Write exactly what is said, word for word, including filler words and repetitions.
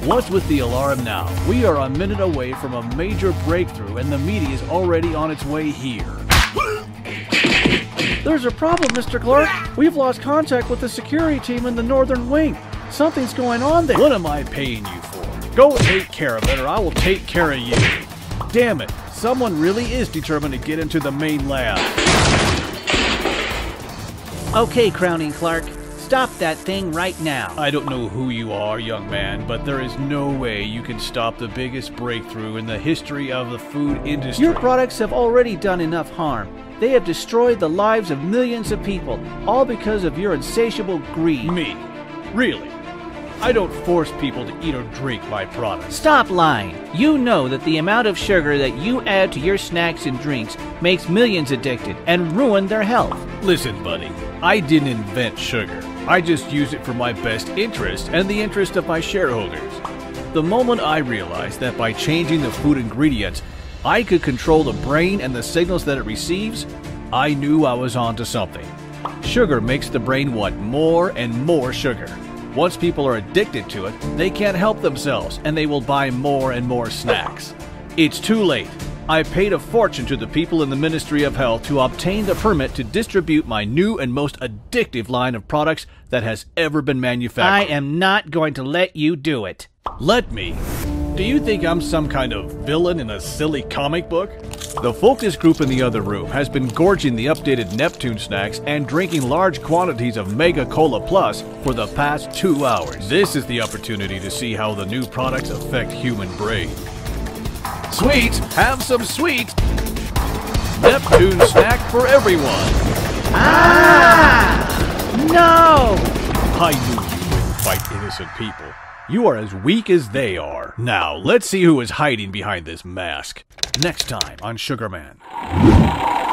What's with the alarm now? We are a minute away from a major breakthrough and the media is already on its way here. There's a problem, Mister Clark. We've lost contact with the security team in the northern wing. Something's going on there. What am I paying you for? Go take care of it or I will take care of you. Damn it, someone really is determined to get into the main lab. Okay, Crowning Clark. Stop that thing right now. I don't know who you are, young man, but there is no way you can stop the biggest breakthrough in the history of the food industry. Your products have already done enough harm. They have destroyed the lives of millions of people, all because of your insatiable greed. Me? Really? I don't force people to eat or drink my products. Stop lying. You know that the amount of sugar that you add to your snacks and drinks makes millions addicted and ruin their health. Listen, buddy, I didn't invent sugar. I just use it for my best interest and the interest of my shareholders. The moment I realized that by changing the food ingredients, I could control the brain and the signals that it receives, I knew I was onto something. Sugar makes the brain want more and more sugar. Once people are addicted to it, they can't help themselves and they will buy more and more snacks. It's too late. I paid a fortune to the people in the Ministry of Health to obtain the permit to distribute my new and most addictive line of products that has ever been manufactured. I am not going to let you do it. Let me? Do you think I'm some kind of villain in a silly comic book? The focus group in the other room has been gorging the updated Neptune snacks and drinking large quantities of Mega Cola Plus for the past two hours. This is the opportunity to see how the new products affect human brain. Sweet! Have some sweet! Neptune snack for everyone! Ah! No! I knew you wouldn't fight innocent people. You are as weak as they are. Now, let's see who is hiding behind this mask. Next time on Sugar Man.